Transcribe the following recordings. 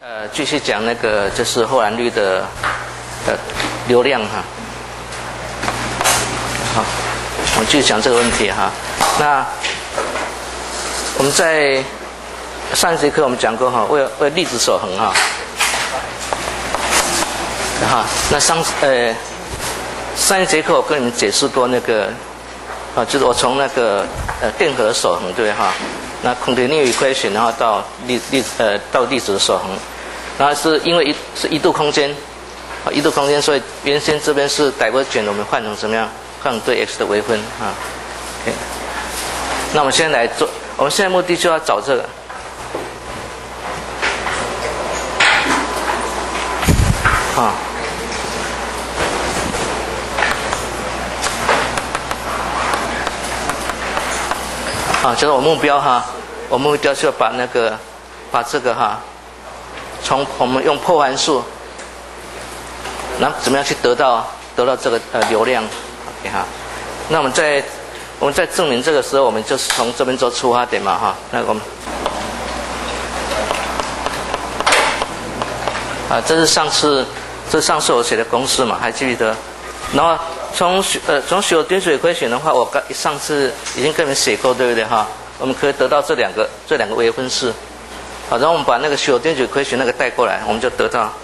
继续讲那个就是后栏率的流量哈。好，我们继续讲这个问题哈。那我们在上一节课我们讲过哈，为粒子守恒哈。那上一节课我跟你们解释过那个就是我从那个电荷的守恒对哈，那 continuous equation 然后到粒子的守恒，然后是因为是一度空间，一度空间，所以原先这边是 divergent， 我们换成怎么样？换成对 x 的微分啊。OK， 那我们现在来做，我们现在目的就要找这个。就是我目标哈，我目标就要把这个哈，从我们用破函数，然后怎么样去得到这个流量 ，OK 哈。那我们在证明这个时候，我们就是从这边做出发点嘛哈。那我们这是上次我写的公式嘛，还记得？然后从小定水亏选的话，我上次已经跟你们写过，对不对哈？我们可以得到这两个微分式，好，然后我们把那个小定水亏选那个带过来，我们就得到。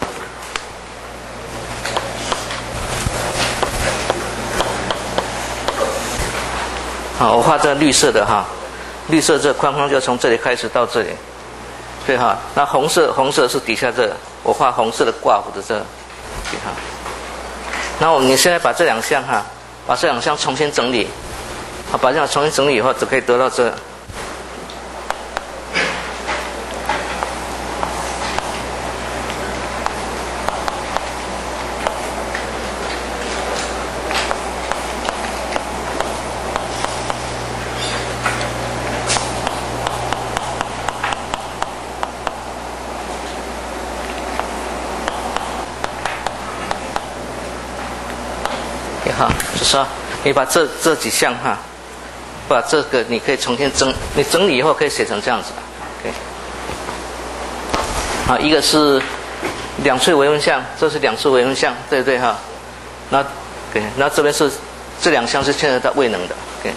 好，我画这个绿色的哈，绿色这个框框就从这里开始到这里，对哈。那红色是底下这个，我画红色的挂弧的这个，对哈。然后你现在把这两项哈，把这两项重新整理，好，把这样重新整理以后，就可以得到这。就是说，你把这几项哈，把这个你可以重新你整理以后可以写成这样子的 ，OK。好，一个是两次微分项，这是两次微分项，对不对哈？那 OK， 那这边是这两项是牵扯到位能的 ，OK。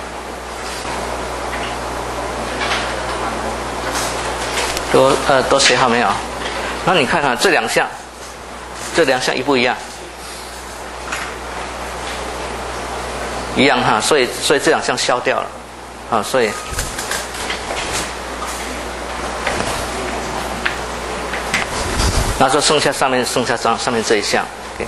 都写好没有？那你看看这两项一不一样？一样哈，所以这两项消掉了，啊，所以那就剩下上面这一项 ，OK，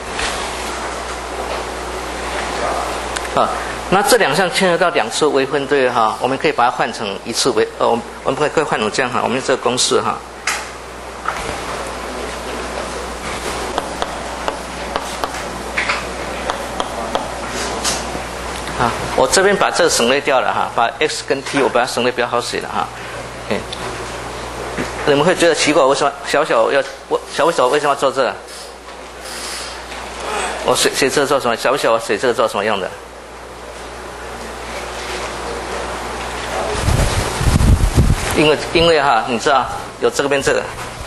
啊，那这两项牵扯到两次微分对哈，我们可以把它换成一次我们可以换成这样哈，我们用这个公式哈。我这边把这个省略掉了哈，把 x 跟 t 我把它省略比较好写了哈。Okay， 你们会觉得奇怪，为什么小小为什么要做这个？我写这个做什么？小我写这个做什么用的？因为哈，你知道有这边这个。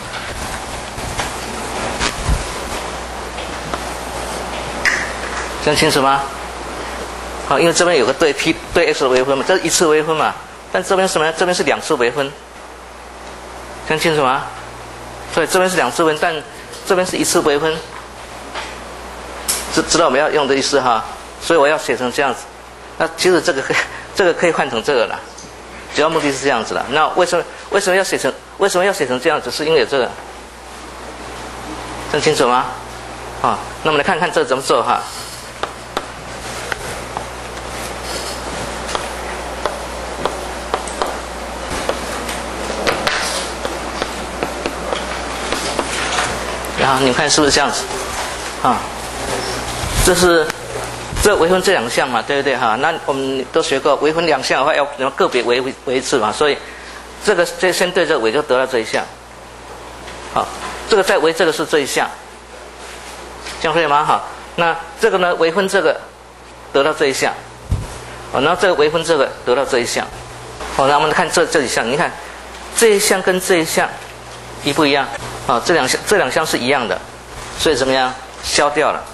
这样清楚吗？好，因为这边有个对 t 对 x 的微分嘛，这是一次微分嘛，但这边什么？这边是两次微分，这样清楚吗？所以这边是两次微分，但这边是一次微分，知道我们要用的意思哈？所以我要写成这样子。那其实这个可以换成这个了，主要目的是这样子的。那为什么要写成这样子？是因为有这个，这样清楚吗？好，那我们来看看这个怎么做哈。然后你们看是不是这样子？这微分这两项嘛，对不对哈？那我们都学过，微分两项的话要个别为一次嘛，所以这先对这个微就得到这一项。好，这个再为这个是这一项，这样可以吗？好，那这个呢微分这个得到这一项，然后这个微分这个得到这一项。好，那我们看这几项，你看这一项跟这一项一不一样？啊，这两项是一样的，所以怎么样？消掉了，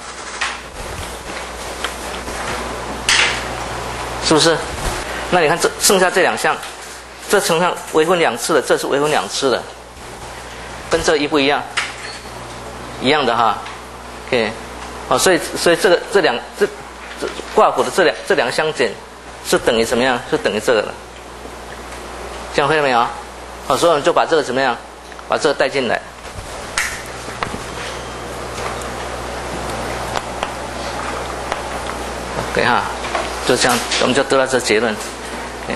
是不是？那你看剩下这两项，这乘上微分2次的，这是微分2次的，跟这一不一样？一样的哈。OK， 哦，所以这挂弧的这两相减是等于怎么样？是等于这个的，这样会了没有？好，所以我们就把这个怎么样？把这个带进来。OK 哈，就这样，我们就得到这结论。OK，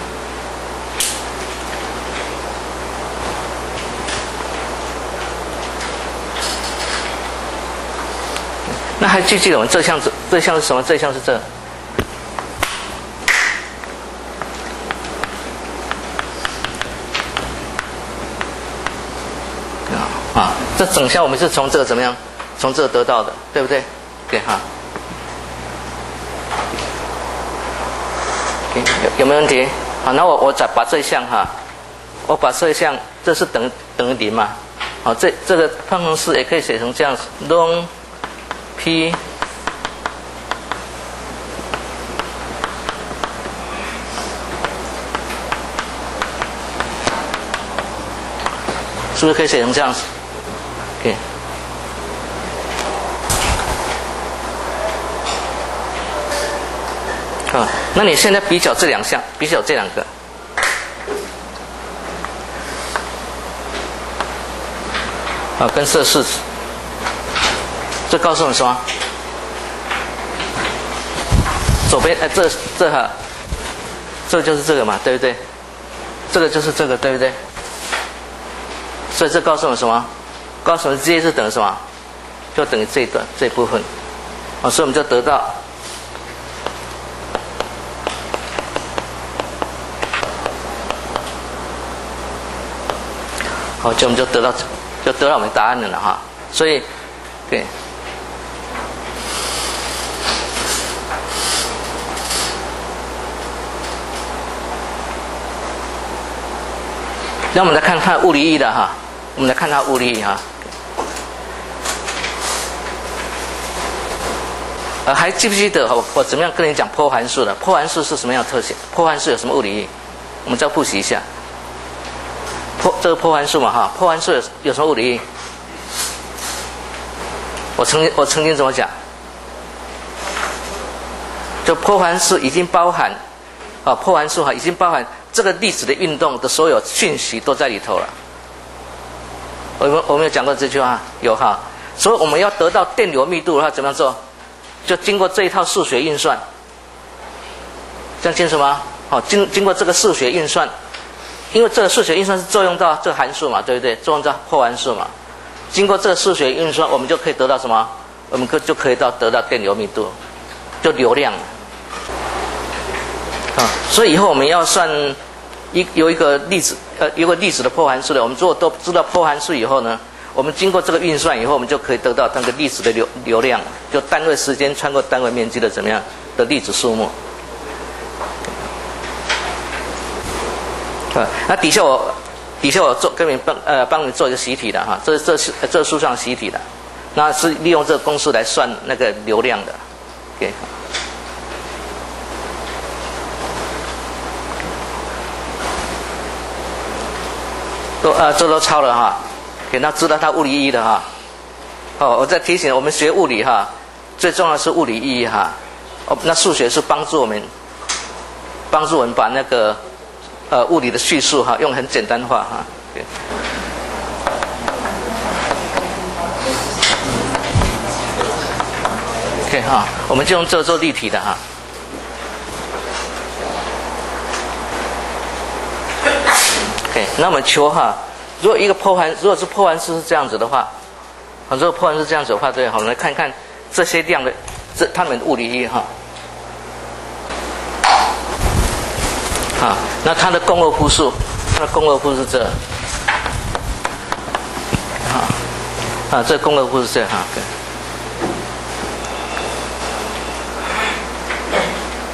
那还记得我们这项是什么？这项是这。啊，这整项我们是从这个怎么样？从这个得到的，对不对？对哈。有没有问题？好，那我再把这一项哈，我把这一项，这是等于0嘛？好，这个方程式也可以写成这样子 ：ln p 是不是可以写成这样子 ？OK。啊，那你现在比较这两项，比较这两个，啊，跟这式子，这告诉我们什么？左边这哈，这就是这个嘛，对不对？这个就是这个，对不对？所以这告诉我们什么？告诉我们 z 是等于什么？就等于这一段这一部分，啊，所以我们就得到。好，就我们就得到我们答案了哈。所以，对。那我们来看看物理意义的哈，我们来看它物理意义哈。还记不记得我怎么样跟你讲波函数的？波函数是什么样的特性？波函数有什么物理意义？我们再复习一下。这个波函数嘛哈，波函数有什么物理意义？我曾经怎么讲？就波函数已经包含，波函数哈已经包含这个粒子的运动的所有讯息都在里头了。我们有讲过这句话，有哈。所以我们要得到电流密度的话，怎么样做？就经过这一套数学运算，这样清楚吗？好，经过这个数学运算。因为这个数学运算是作用到这个函数嘛，对不对？作用到波函数嘛。经过这个数学运算，我们就可以得到什么？我们就可以得到电流密度，就流量。啊，所以以后我们要算有一个粒子的波函数的，我们如果都知道波函数以后呢，我们经过这个运算以后，我们就可以得到那个粒子的流量，就单位时间穿过单位面积的怎么样的粒子数目。那底下我跟你帮你做一个习题的哈，这书上习题的，那是利用这个公式来算那个流量的 ，OK。这都抄了哈，给他知道它物理意义的哈。哦，我再提醒我们学物理哈，最重要的是物理意义哈。哦，那数学是帮助我们把那个。物理的叙述哈，用很简单化哈。OK 哈，我们就用这个做例题的哈。OK， 那我们求哈，如果是波函数是这样子的话，如果波函数是这样子的话，对，好，我们来看看这些量的它们的物理意义哈。啊，那它的共轭复数，是这，这共轭复是这哈。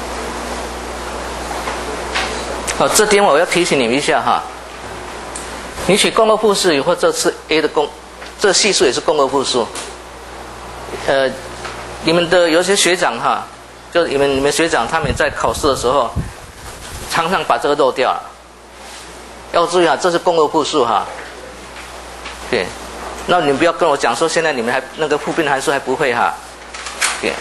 这点我要提醒你们一下哈。 你取共轭复数以后，这是 A 的这系数也是共轭复数。你们的有些学长哈，就你们学长他们在考试的时候，常常把这个漏掉了。要注意啊，这是共轭复数哈。对，那你们不要跟我讲说现在你们还那个复变函数还不会哈。对。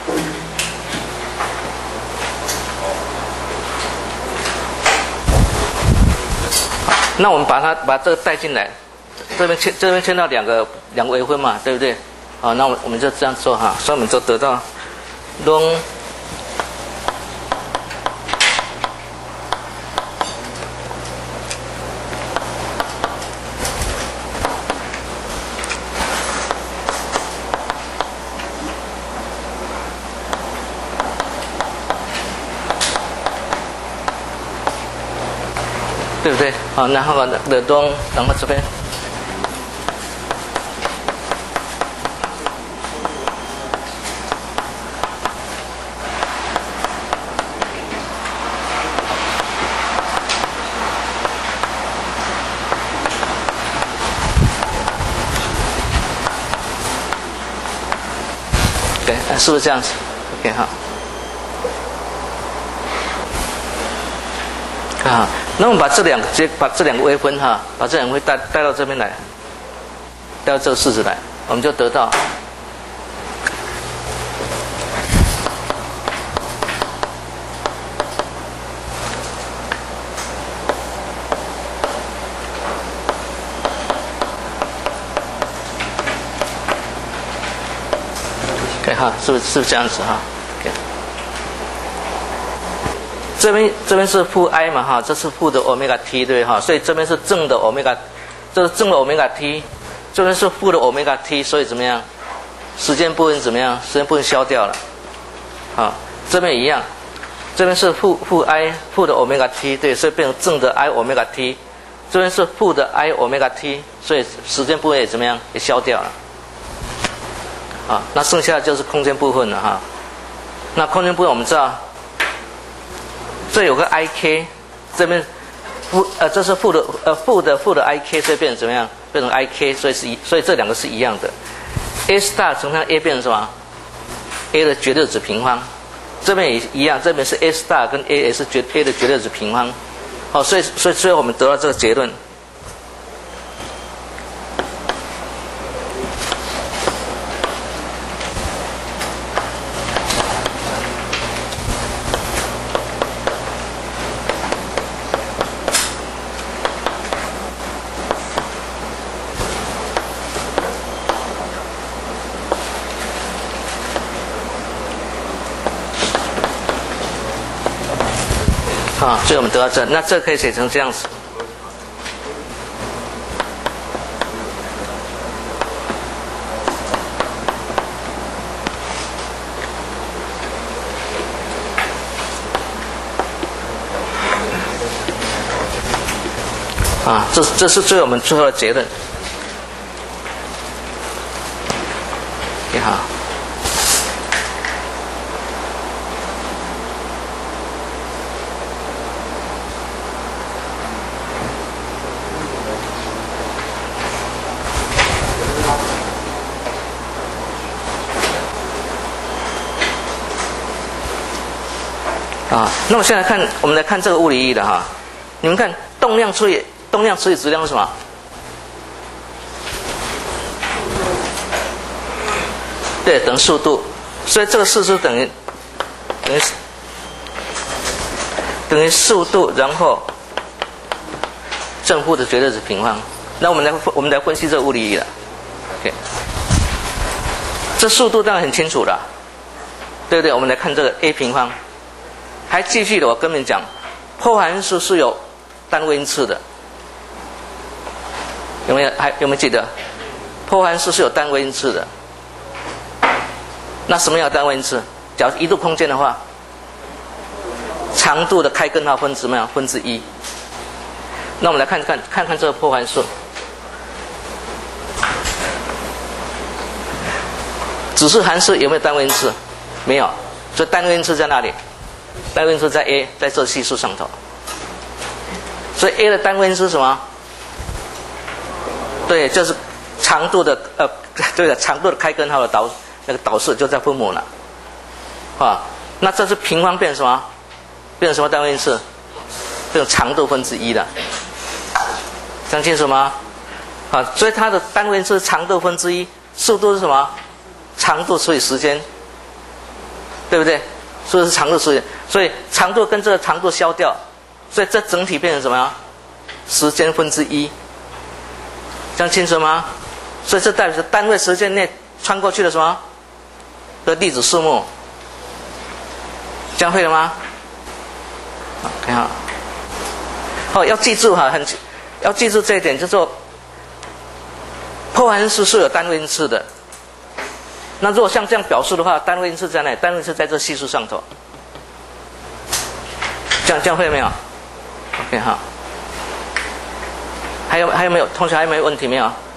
那我们把这个带进来，这边牵到两个微分嘛，对不对？好，那我们就这样做哈，所以我们就得到 long 对不对？好，然后的东，然后这边。对，是不是这样子 ？OK 好。啊，那我们把这两个微分哈，把这两个微分带到这边来，带到这个式子来，我们就得到，OK 哈，是不是这样子哈 ？OK。这边是负 i 嘛哈，这是负的 omega t 对哈，所以这边是正的 omega， 这是正的 omega t， 这边是负的 omega t， 所以怎么样？时间部分怎么样？时间部分消掉了，好，这边一样，这边是负 i 负的 omega t 对，所以变成正的 i omega t， 这边是负的 i omega t， 所以时间部分也怎么样？也消掉了，好，那剩下的就是空间部分了哈。那空间部分我们知道。这有个 ik， 这边这是负的 ik， 所以变成怎么样？变成 ik， 所以这两个是一样的。a star 乘上 a 变成什么 ？a 的绝对值平方，这边也一样，这边是 a star 跟 a 也是a 的绝对值平方。好，所以最后我们得到这个结论。啊，所以我们得到这，那这可以写成这样子。啊，这是我们最后的结论。你好。啊，那么现在我们来看这个物理意义的哈，你们看动量除以质量是什么？对，等于速度，所以这个式是等于速度，然后正负的绝对值平方。那我们来分析这个物理意义了。OK， 这速度当然很清楚了，对不对？我们来看这个 a 平方。还继续的，我跟你们讲，破函数是有单位因次的，有没有记得？破函数是有单位因次的。那什么样的单位因次？假如一度空间的话，长度的开根号分之什么样？分之一。那我们来看看这个破函数，指数函数有没有单位因次？没有，所以单位因次在哪里？单位因数在 a， 在这系数上头，所以 a 的单位因是什么？ 对，就是长度的对的，长度的开根号的导式就在分母了，啊，那这是平方变什么？变成什么单位因式？变成长度分之一了，这样清楚吗？啊，所以它的单位因式是长度分之一，速度是什么？长度除以时间，对不对？速度是长度除以，所以长度跟这个长度消掉，所以这整体变成什么呀？时间分之一，这样清楚吗？所以这代表是单位时间内穿过去的什么的粒子数目，这样会了吗？好，看好。哦，要记住哈，要记住这一点，就是说破坏因式是有单位因式的。那如果像这样表述的话，单位因式在哪里？单位因式在这系数上头。这样会没有 ？OK 好。还有没有同学还有没有问题没有？